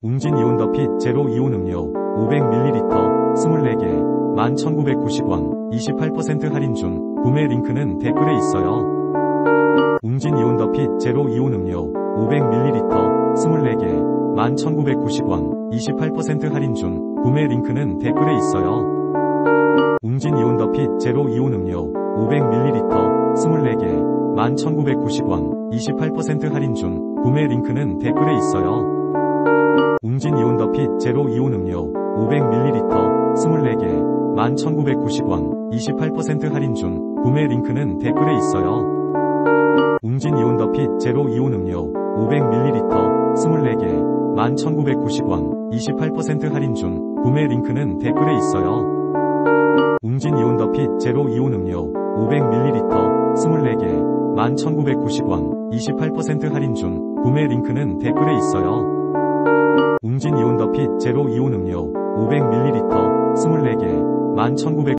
웅진 이온더핏 제로 이온 음료 500ml 24개 11,990원 28% 할인 중. 구매 링크는 댓글에 있어요. 웅진 이온더핏 제로 이온 음료 500ml 24개 11,990원 28% 할인 중. 구매 링크는 댓글에 있어요. 웅진 이온더핏 제로 이온 음료 500ml 24개 11,990원 28% 할인 중. 구매 링크는 댓글에 있어요. 웅진 이온더핏 제로 이온 음료 500ml 24개 11,990원 28% 할인 중. 구매 링크는 댓글에 있어요. 웅진 이온더핏 제로 이온 음료 500ml 24개 11,990원 28% 할인 중. 구매 링크는 댓글에 있어요. 웅진 이온더핏 제로 이온 음료 500ml 24개 11,990원 28% 할인 중. 구매 링크는 댓글에 있어요. 웅진 이온더핏 제로 이온 음료 500ml 24개 11,990원